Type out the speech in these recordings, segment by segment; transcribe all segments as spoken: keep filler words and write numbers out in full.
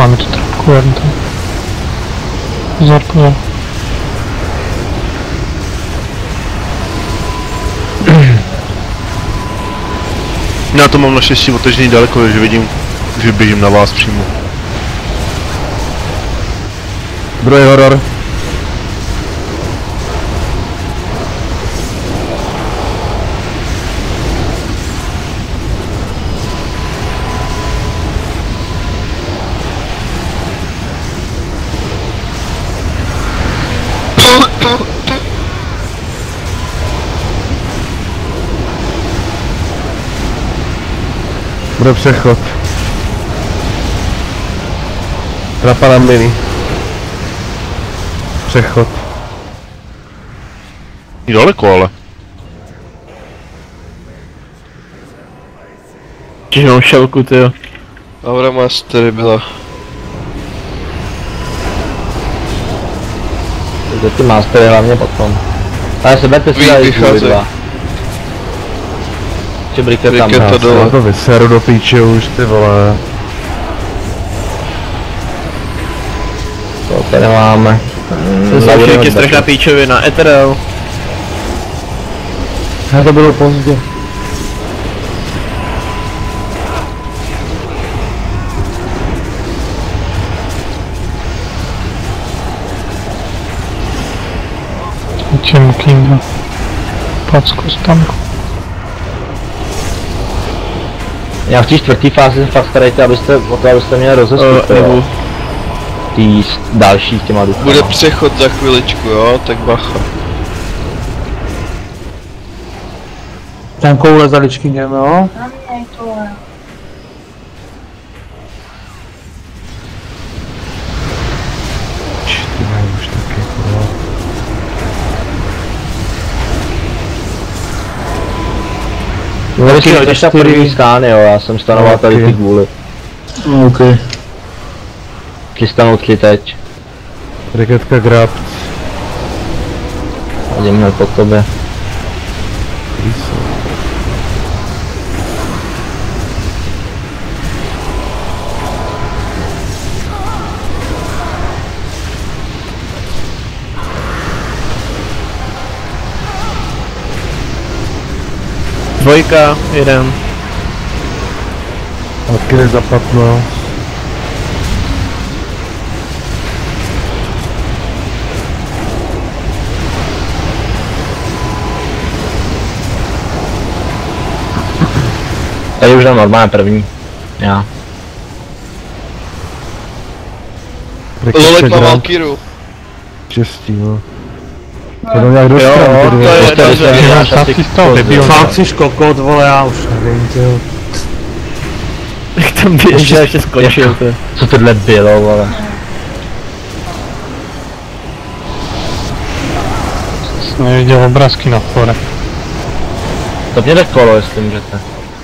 Máme tu trapku, jen to. Pozor, pozor. Já to mám naštěstí otevřený daleko, že vidím, že běžím na vás přímo. Druhý horor. Bude přechod. Trapa na mini. Přechod. Je daleko ale. Čiže mám šelku, tyjo. Aura Mastery byla. Takže ty mastery hlavně potom. Ale seberte si tady kvůli dva. Či briket tam. Briket to dole. To vyseru do píče už, ty vole. To tady máme. Zašli strašná píčovina, Ethereal. Já to bylo pozdě. Čemu Kinga. Packu z tanku. Já v té čtvrtý fázi se fakt starejte, abyste o to, abyste měli rozestup, uh, nebo tý dalších těma duchama. Bude přechod za chviličku, jo, tak bacha. Tam koule za ličkyněm, jo? Ty mají už taky, kurva. Vždycky hodíš na první skány, jo, já jsem stanoval tady ty kvůli. OK. Chystanout tě teď. Briketka grab. Hodím hned pod tobě. Dvojka, jeden. Taky nezapadlo. Tady už dám normálně první. Já. Lolek má Valkyru. Čestí, no. To jenom nějak dostal, to je to, že já Taky z toho debil. Fakt si škokot, vole, já už nevím, tyjo. Jak tam běží, ještě skončil, to. Co tohle bylo, vole. Jsem neviděl obrázky na fore. To mě jde kolo, jestli můžete.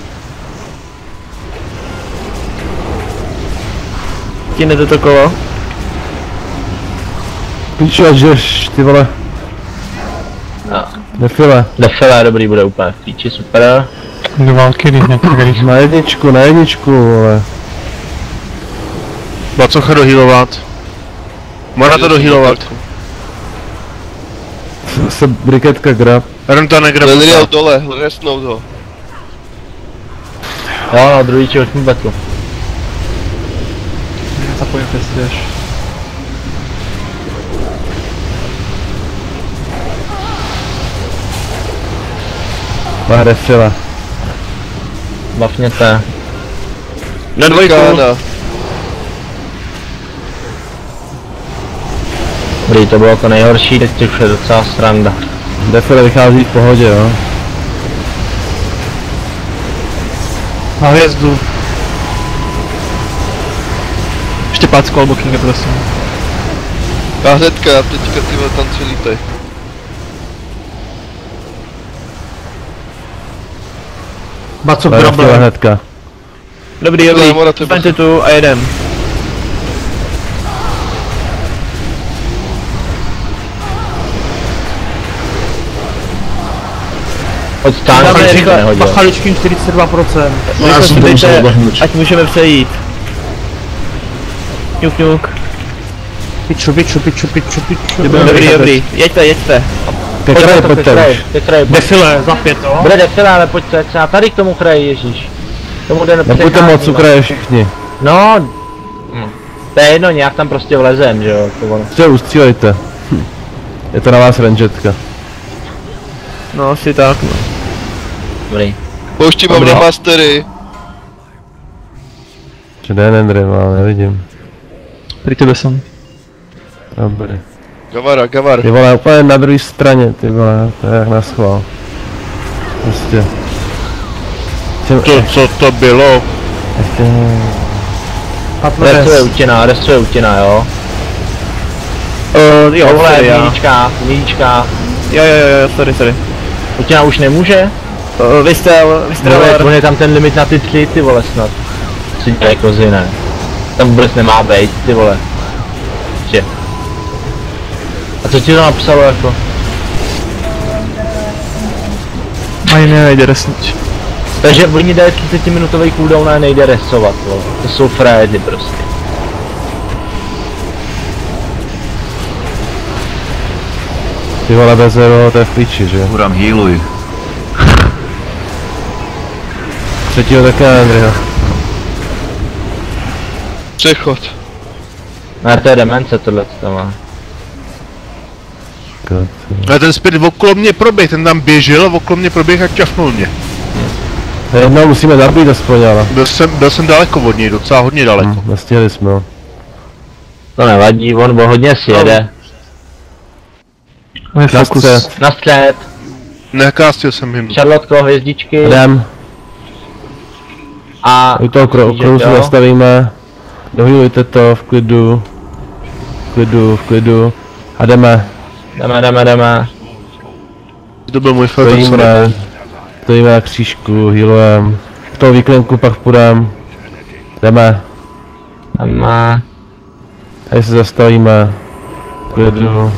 Ti nejde to kolo? Píču, ať jdeš, ty vole. No. Defile. Defile, dobrý, bude úplně v píči, super. Do Valkyrie hned tak rychle. Na jedničku, na jedničku, vole. Bacocha dohealovat. Může to dohealovat. Zase briketka grab. Jenom to negrab. Liliel dole, resnout ho. Jo, no, druhý či osmý battle. Zapojím jestli Má defile. Bafněte. Na dvojku. Dobrý, to bylo to nejhorší, teď už je docela sranda. Defile vychází v pohodě, jo. Na hvězdu. Ještě packu albo Kinga, prosím. Já hnedka, já teďka ty vole tanci lítej. Baco Defile grable. hnedka. Dobrý, dobrý, zvaňte tu a jedem. Pojď stáhne, rychle nehodil. Pachaličkým čtyřicet dva procent. Rychle si dejte, ať můžeme přejít. Ňuk, ňuk. Piču, piču, piču, piču, piču. Dobrý, dobrý. Jeďte, jeďte. Ke kraji pojďte už. Ke kraji, Defile, za pět, jo? bude defile, ale pojďte, třeba tady k tomu kraji, ježíš. Tomu jde Nepojďte moc u kraje všichni. No, hm. To je jedno, nějak tam prostě vlezem, že jo, to ono. Se ustřílejte. Hm. Je to na vás rangetka. No, asi tak, no. Dobrý. Pouštím vám na mastery. Že den Andrej mám, nevidím. Pri tebe jsem. Dobrý. Gavara, gavar. Ty vole, úplně na druhé straně, ty vole, to je jak na schvál. Prostě. Čem, To, co to bylo? ještě... Restuje utěná, restuje utěná, jo. Uh, jo, Tohle sorry, je já. mínička, mínička. Jo, jo, jo, jo, sorry, sorry. Utěná už nemůže? Uh, vystřel, vystřel. No, on je tam ten limit na ty tři, ty vole snad. Si dělají kozy, ne. Tam vůbec nemá být, ty vole. Že. A co ti to napsalo jako? Ani mě nejde resnič. Takže oni dají třicetiminutový cooldown a nejde resovat, vole. To jsou frédy prostě. Ty vole, bez zero, to je v klíči, že? Uram, healuj. Třetího také Andreho. Přechod. Ne, to je demence tohle to má. Ale ten spirit okolo mě proběh, ten tam běžel, okolo mě proběh a čafnul mě. Jednou musíme zabít aspoň, ale. Byl jsem, byl jsem daleko od něj, docela hodně daleko. Hm, nestihli jsme ho. To nevadí, on bo hodně sjede. No. Na Fokus. střed. Na střed, Nekástil jsem jim. Charlotko, hvězdičky Jdem. a... U toho kro- krouzu jo. nastavíme. Dohýlujte to v klidu. V klidu, v klidu. A jdeme. Jdeme, jdeme, jdeme. To byl můj favorit. Stojíme. Stojíme na křížku, healujem. V toho výklenku pak půjdem. Jdeme. Jdeme. Tady se zastavíme. V klidu.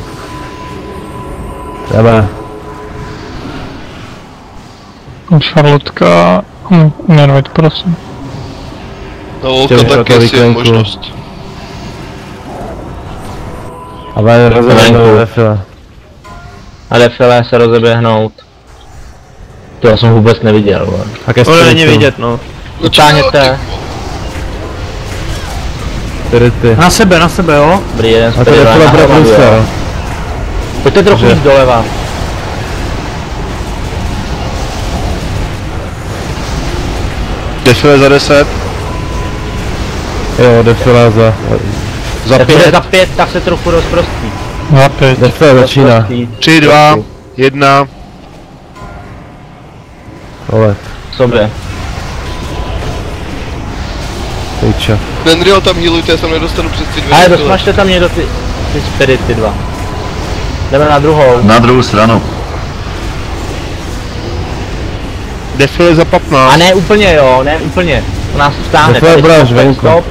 Jdeme. Charlotka, hm, nervit, prosím. No, Chtěl to bych taky na to asi je výklenku. možnost. A ven rozhodneme Venku. ve file. A defile se rozeběhnout. To já jsem vůbec neviděl, vole. A ke To není spiritu. vidět, no. Utáhněte. Spirity. Na sebe, na sebe, jo? Dobrý, jeden A to je spirit file na pro hromadu, jo. Brusel. Pojďte trochu Takže- víc doleva. Defile za deset. Jo, defile za... Za Defile pět. za pět, tak se trochu rozprostí. Za pět. Defile začíná. Rozprostí. tři, dva, jedna. Ole, V sobě. pejča. Benrio tam healujte, já se nedostanu přes ty dvě. Ale defile. dosmažte tam někdo ty, ty spirity dva. Jdeme na druhou. Na druhou stranu. Defile za A patnáct. ne úplně jo, ne úplně. To nás vstáhne. Defile Tady bráš stop, venku. stop.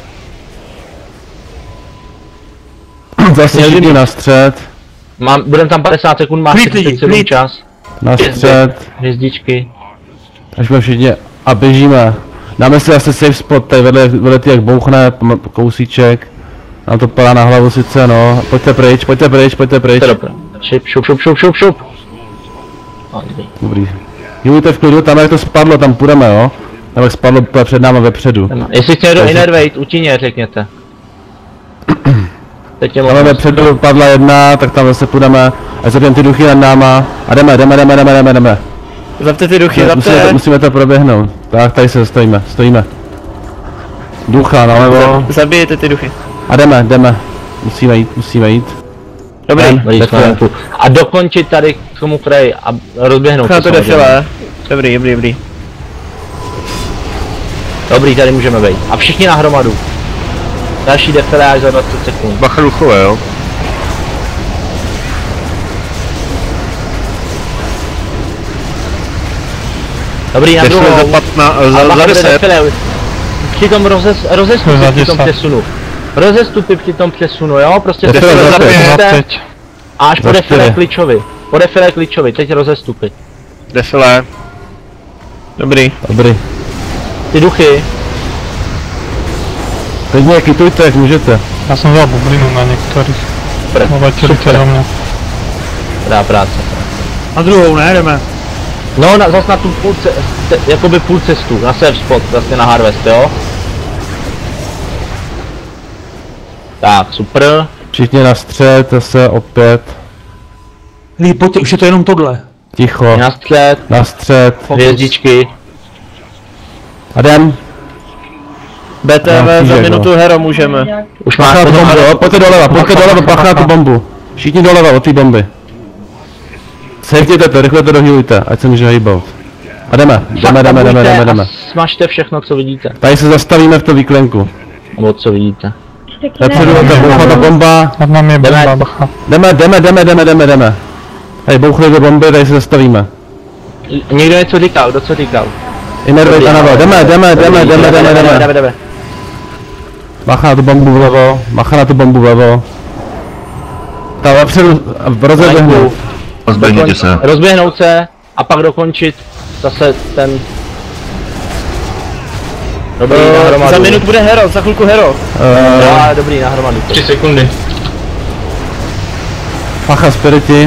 Zase všichni na střed. Mám, budem tam padesát sekund, máš Klid lidi, třicet sekund klid. čas. Na střed. Hvězdičky. Až jsme všichni. A běžíme. Dáme si zase safe spot, tady vedle, vedle ty jak bouchne, pom- kousíček. Nám to padá na hlavu sice, no. Pojďte pryč, pojďte pryč, pojďte pryč. To je dobré. Šup, šup, šup, šup, šup, šup. No, dobrý. Dobrý. Jůjte v klidu, tam jak to spadlo, tam půjdeme, jo. Tam jak spadlo úplně před náma vepředu. Jestli chce někdo Takže- innervate, utíně, řekněte. Teď je Tam možnost. vepředu padla jedna, tak tam zase půjdeme. A zabijeme ty duchy nad náma. A jdeme, jdeme, jdeme, jdeme, jdeme, jdeme. Zapte ty duchy, Musíme to, zapte. musíme to proběhnout. Tak, tady se stojíme, stojíme. Ducha nalevo. Zabijete ty duchy. A jdeme, jdeme. Musíme jít, musíme jít. Dobrý. Jdem. Dobrý, jsme venku. A dokončit tady k tomu kraji a rozběhnout Na to samozřejmě. defile. Dobrý, dobrý, dobrý. Dobrý, tady můžeme být. A všichni na hromadu. Další defile až za dvacet sekund. Bacha duchové, jo. Dobrý, na Defile za druhou. patnáct, A za, za bacha, bude deset. defile. Při tom rozes, rozestupy Za při tom deset. přesunu. Rozestupy při tom přesunu, jo? Prostě Defile defile za pět. Za zapněte teď. a až po Za defile čtyři. klíčovi. Po defile klíčovi, teď rozestupy. Defile. Dobrý. Dobrý. Ty duchy. Klidně kytujte, jak můžete. Já jsem vzal bublinu na některých. Super, Letěli super. do mě. Dobrá práce. Na druhou, ne, jdeme. No, na, zas na tu půl, ce, ce, jakoby půl cestu, na safe spot, vlastně na Harvest, jo? Tak, super. Všichni na střed, zase opět. Lidi, pojďte, už je to jenom tohle. Ticho. Na střed, Na střed. hvězdičky. A jdem. B T V za křížek, minutu hero můžeme. Už Bacha máš na tu bombu, jo? Pojďte doleva, pojďte doleva, bacha na tu bombu. Všichni doleva od té bomby. Sejtěte to, rychle to dohýlujte, ať se může hýbout. A jdeme, jdeme, jdeme, jdeme, jdeme, jdeme. Smažte všechno, co vidíte. Tady se zastavíme v tom výklenku. Nebo co vidíte. Vepředu je ta boucha ta bomba. Nad námi je bomba, Jdeme. bacha. Jdeme, jdeme, jdeme, jdeme, jdeme, jdeme. Tady bouchli do bomby, tady se zastavíme. Někdo něco říkal, kdo co říkal? Innervate a navel, jdeme, jdeme, jdeme, jdeme, jdeme, jdeme. jdeme, jdeme. Bacha na tu bombu vlevo, bacha na tu bombu vlevo. Ta vepředu, rozeběhnu. Zběhněte se. Rozběhnout se a pak dokončit zase ten... Dobrý, na Uh, hromadu. za minut bude hero, za chvilku hero. Jo, ale dobrý, na hromadu. tři sekundy. Bacha spiriti.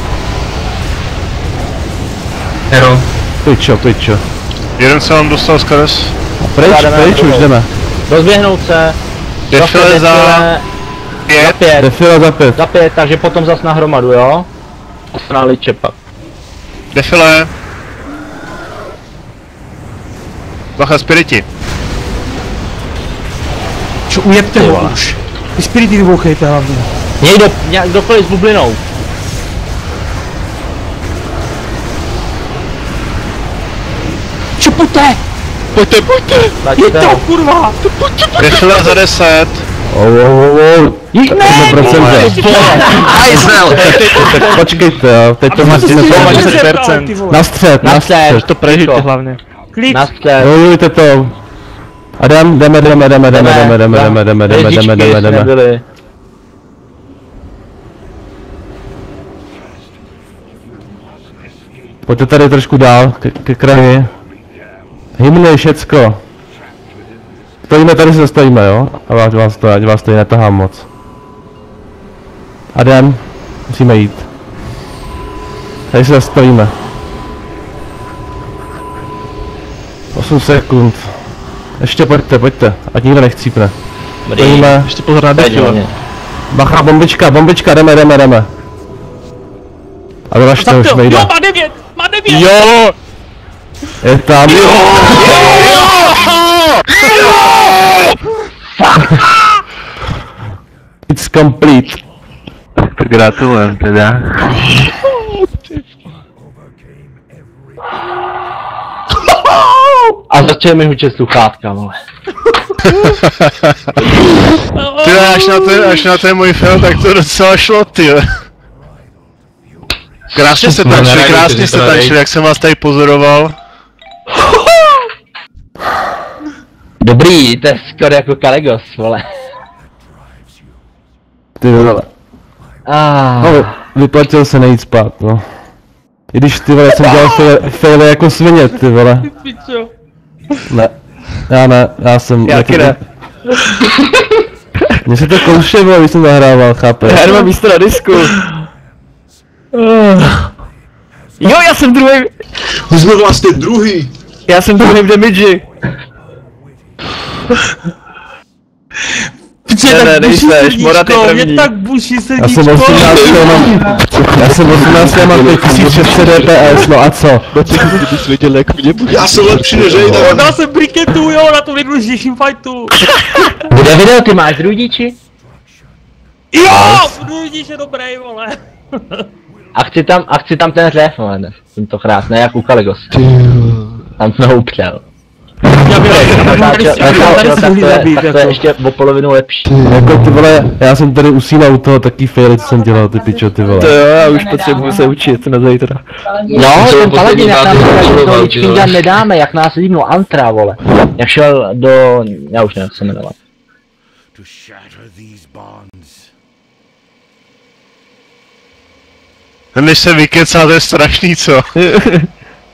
Hero. Pičo, pičo. Jeden se vám dostal z kares. Pryč, Jdeme pryč, na už druhou. jdeme. Rozběhnout se. Defile zase za defile za pět. pět. Defila za pět. Za pět, takže potom zas na hromadu, jo? Na liče pak. Defile. Bacha spiriti. Čo, ujebte ho už. Ty spirity vybouchejte hlavně. Někdo, nějak, kdokoliv s bublinou. Čo, pojďte! Pojďte, pojďte. Je to, kurva! Defile za deset. Oh, oh, oh, oh. Ne, procent. Počkejte, jo, teď to máte Ty na deset procent. Na střed, na Na střed. střed, To prežijte Ticho. hlavně. Klid! na střed. Bojujte to. A jdem, jdeme, jdeme, jdeme, jdeme, jdeme, jdeme, jdeme, jdeme, jdeme, jdeme, jdeme, jdeme. Nebyly. Pojďte tady trošku dál, ke, ke kraji. Hymny, všecko. Stojíme, tady se zastavíme, jo? A vás, vás to, ať vás tady netahám moc. A jdem. Musíme jít. Tady se zastavíme. osm sekund. Ještě pojďte, pojďte, ať nikdo nechcípne. Stojíme. Ještě pozor na defile. Bacha, bombička, bombička, jdeme, jdeme, jdeme. A vyražte už, nejde. Jo, má devět! Má devět! Jo! Je tam. Jo! It's complete. Tak gratulujem teda. A začal mi hučet sluchátka, vole. Ty až na ten, až na ten můj film, tak to docela šlo, ty. Krásně se tančili, krásně se tančili, jak jsem vás tady pozoroval. Dobrý, to je skoro jako Kalegos, vole. Ty vole. Ah. No, vyplatil se nejít spát, no. I když ty vole jsem dělal faily, faily jako svině, ty vole. Pičo. Ne. Já ne, já jsem... Já taky ne. Mně se to kouše, vole, když jsem zahrával, chápeš? Já nemám místo na disku. Jo, já jsem druhý. My jsme vlastně druhý. Já jsem druhý v damage. Piče, Ne, ne, tak buší nejseš, Morat je srdíčko, první. mě tak buší Já srdíčko. jsem osmnáct, já mám... Já jsem osmnáct, já mám pět tisíc šest set D P S, no a co? Já jsem lepší než Ejda. Dal jsem briketu, jo, na tom nejdůležitějším fightu. Bude video, ty máš drudiči? Jo, vidíš, je dobrý, vole. A chci tam, a chci tam ten řev, vole, ne, to krásné, jak u Kalegos. Tam jsme ho upřel. Já bych tady si Tak tady to- si tak mohli to je- zabít, tak to je jako. ještě o polovinu lepší. Jako ty vole, já jsem tady usínal u toho taký faily, co jsem dělal, ty pičo, ty To vole. jo, já už potřebuji se učit na zítra. No, ten paladin, jak nás poslední do bázi, Lichfinga vole. nedáme, jak nás líbnul Antra, vole. Jak šel do, já už nevím, jak se jmenoval. to shatter these bonds. Než se vykecá, to je strašný, co?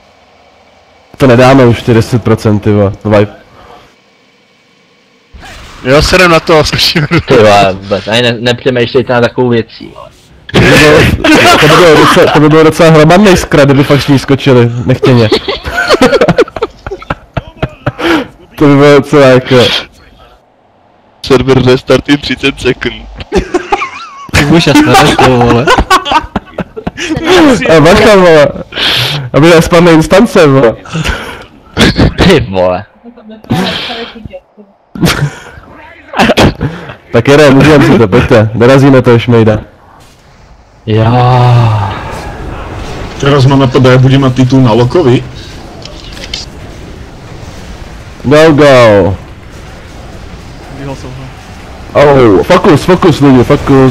To nedáme už ty deset procent, ty vole, vibe. Já se jdem na to a zkusíme. Ty vole, vůbec, ani ne, nepřemýšlejte na takovou věcí. To by bylo, to by bylo docela, to by bylo docela hromadnej skrat, kdyby fakt šli skočili, nechtěně. To by bylo docela jako... Server restart in třicet sekund. Tak budeš jasný, vole. A bacha, vole. Aby nespadne instance, vole. Ty vole. Tak jede, můžeme si to, pojďte, dorazíme to, šmejda. Jo. Teraz ma napadá, ja budem mať titul na Lokovi. Go, go. Oh, fokus, fokus lidi, fokus.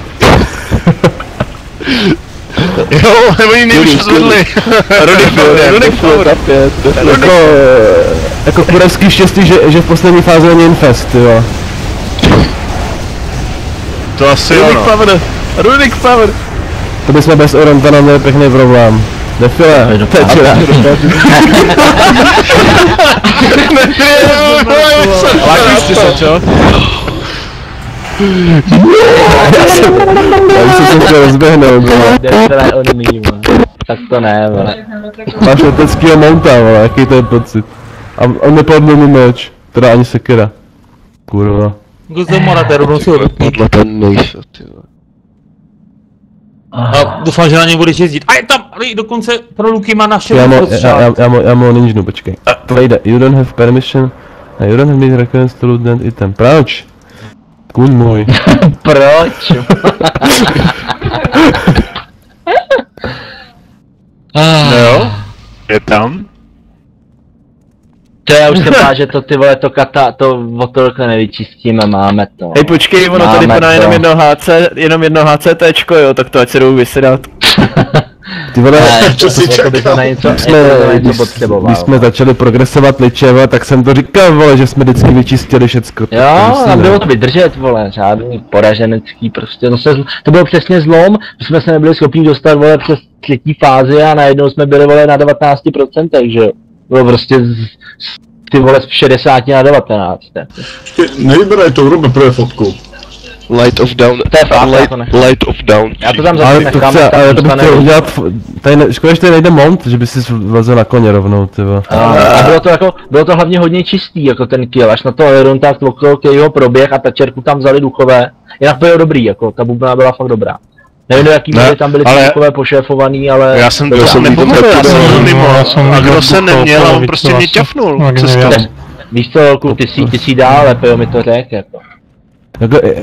Jo, oni nejvíc zvedli. Rudik Power, Rudik Power. Jako, jako kurevský štěstí, že, že v poslední fázi není infest, jo. To asi jo, Rudik no. Power, Rudik Power. To bychom bez Orentana měli pěkný problém. Defile, teď je. Lákneš se, čo? Já bych se to chtěl rozběhnout, vole. Defile on me, vole. Tak to ne, vole. Máš leteckýho mounta, vole, jaký to je pocit. A on nepadl mi meč, teda ani sekera. Kurva. Gozem Morater, rovnou si ho vypni. Podle ten nejsa, ty vole. A doufám, že na něj budeš jezdit. A je tam, ale dokonce pro Luky má naše Já mu, já, já, já mu, já mu ninjnu, počkej. To nejde, you don't have permission. You don't have me request to loot that item. Proč? Kůň můj. Proč? Jo, je tam. To já už se bál, že to ty vole, to kata, to o to takhle nevyčistíme, máme to. Hej, počkej, ono tady Máme podá to. jenom jedno H C, jenom jedno HCTčko, jo, tak to ať se jdou vysedat. Ty vole, Ne, čo si jako by to čekal? na něco, jako jsme, by to na něco když, potřeboval. když jsme začali progresovat ličeva, tak jsem to říkal, vole, že jsme vždycky vyčistili všecko. Jo, a bylo to vydržet, vole, žádný poraženecký prostě, no se, zl- to bylo přesně zlom, že jsme se nebyli schopni dostat, vole, přes třetí fázi a najednou jsme byli, vole, na devatenáct procent, že jo. Bylo prostě z, z, ty vole, z šedesát na devatenáct. Nevyberaj to, urobme prvé fotku. Light of down. To je fakt, já light, to nechám. light of down. Já to tam Ale zase to nechám, chce, tam ale to bych zůstane. chtěl udělat, f- tady ne, škoda, že tady nejde mount, že by si vlezl na koně rovnou, ty vole. A, a bylo to jako, bylo to hlavně hodně čistý, jako ten kill, až na to Aerontak okolo jeho proběh a ta čerku tam vzali duchové. Jinak bylo dobrý, jako, ta bubna byla fakt dobrá. Nevím, do jaký Ne, míry tam byly ty ale- duchové pošéfovaný, ale... Já jsem to to jsem nepochopil, já jsem byl mimo. A kdo se neměl, on prostě mě ťafnul. Co stalo? Víš co, Lolku, ty jsi, ty jsi dál, Lepeo mi to řek, jako. Jako, e,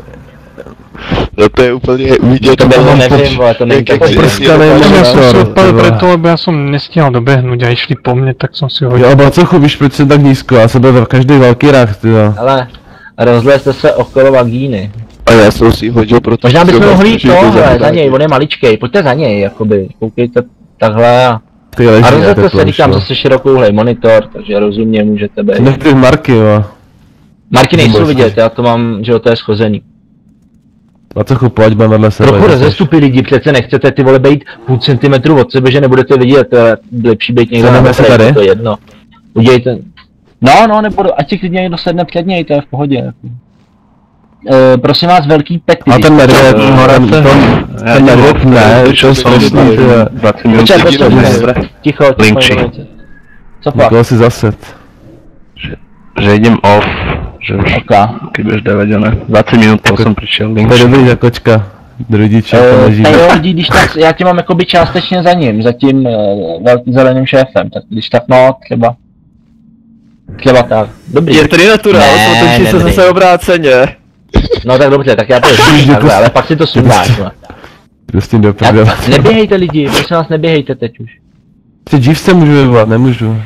No to je úplně vidět. To bylo nevím, vole, to není jak- tak jak- prskanej jak- Já jsem monitor, se odpadl ty vole. preto, lebo ja som nestihal dobehnuť a išli po mne, tak som si hodil. Jo, Bacochu, víš, proč jsem tak nízko, já jsem byl v každý velký rach, ty vole. Ale rozlezte se okolo vagíny. A já jsem si hodil, protože... Možná bychom jsem mohli jít že to tohle, za zachrání. něj, on je maličkej, pojďte za něj, jakoby, koukejte takhle a... Ty leží, A rozlezte takhle se, říkám, šlo. zase širokouhlej monitor, takže rozumně můžete být. Nech ty marky, jo. Marky nejsou Nebo- vidět, já to mám, že jo, to je schozený. Bacochu, pojď, budeme vedle sebe. Trochu jdeš. rozestupy lidi, přece nechcete ty vole bejt půl centimetru od sebe, že nebudete vidět, to je lepší být někde Sedneme na se metrech, tady? to je jedno. Udějte... No, no, nebo ať si klidně někdo sedne před něj, to je v pohodě. Jako. E, prosím vás, velký pety. A ten medvěd, ten, ten, ten medvěd, ne, to je strašný, ty vole. Počkej, počkej, počkej, ticho, ticho, ticho. Co pak? Nikoho si zaset. Že idem off, že už Ok. keď budeš dávať, ne? dvadsať minút po som prišiel link. To je dobrý za kočka. Rodiče, to Uh, ležíme. jo, lidi, když tak, já tě mám jakoby částečně za ním, za tím uh, velkým zeleným šéfem, tak když tak no, třeba, třeba tak, dobrý. Je tady naturál, Ne, otočí se nebrý. zase obráceně. No tak dobře, tak já to ještě takhle, ale pak si to sundáš, no. Prostě do Já, prdele. neběhejte lidi, prosím vás, neběhejte teď už. Ty dívce můžu vyvolat, nemůžu.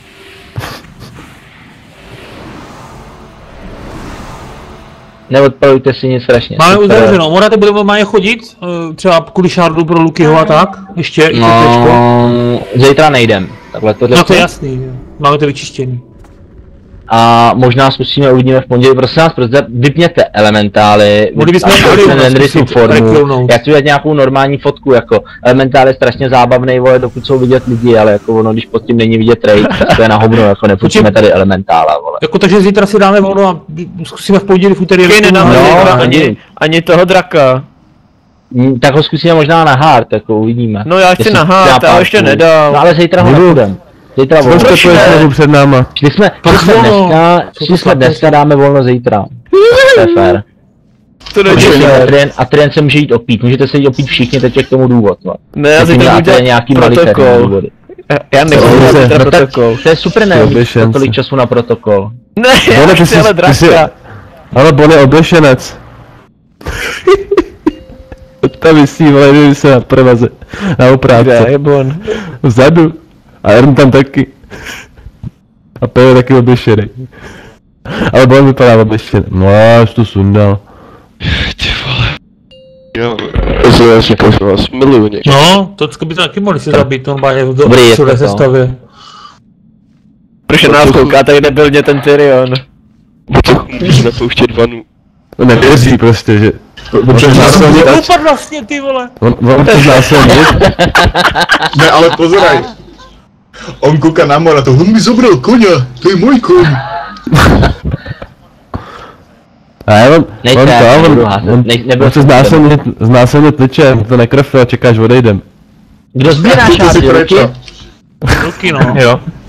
Neodpalujte si nic strašně. Máme Super. uzavřeno, Morate budeme mají chodit, eh, třeba kvůli šardu pro Lukyho a tak, ještě, ještě tečko. No, zítra nejdem, takhle to No to řeknu. je jasný, jo. Máme to vyčištěný. A možná zkusíme, uvidíme v pondělí, prosím vás, prostě vypněte elementály, Mohli bychom vypněte tu formu, rekilnout. já chci udělat nějakou normální fotku, jako elementál je strašně zábavný, vole, dokud jsou vidět lidi, ale jako ono, když pod tím není vidět raid, tak to je na hovno, jako nepustíme tady elementála, vole. Jako takže zítra si dáme volno a zkusíme v pondělí, v úterý. Taky nedáme No, zítra ani- ani, ani toho draka. Mm, Tak ho zkusíme možná na hard, jako uvidíme. No já chci Jestli na hard, třeba ale ještě pár nedal. No ale zítra ho Budu. nepůjdem. Zítra volno. Zkuste to je znovu před náma. Šli jsme, šli jsme volno. dneska, Co šli to jsme chlapi? dneska, dáme volno zítra. To je fér. To Protože nejde. Atrian, Atrian se může jít opít, můžete se jít opít všichni, teď je k tomu důvod. No. Ne, já Teď zítra měl budu Atrian dělat nějaký malý protokol. důvody. Já- Já nechci Dobře. dělat zítra No tak protokol. to je super, ne? Obě Mít šance. tolik času na protokol. Ne, já Bone, ty chci jsi, ale ty jsi, draka. ale Bon je oběšenec. Tam vysí, vole, jde se na prevaze, na Kde oprávce. je Bon? Vzadu. A Ern tam taky. A P je taky oběšený. Ale Bon vypadá oběšený. No, až to sundal. Ty vole. Jo, to já si prosím vás, miluju někdo. No, to by to taky mohli si zabít, on má je v Dobrý je všude to, se no. stavě. Proč na nás kouká tady nebyl ten Tyrion? Bo to můžeme pouštět vanu. Nevěří prostě, že... Protože znásilnit, Upad vlastně, ty vole. On, on chce znásilnit. ne, ale pozeraj. On kouká na mora, to on mi zobral koně, to je můj koň. A já on, Nejste, on já to, nebudu on, házet. on, Nej- nebyl on se jsem znásilnit, znásilnit liče, to nekrfe a čekáš odejdem. Kdo sbírá Ty si šáty, Luky? prečo. Ruky, no. Jo.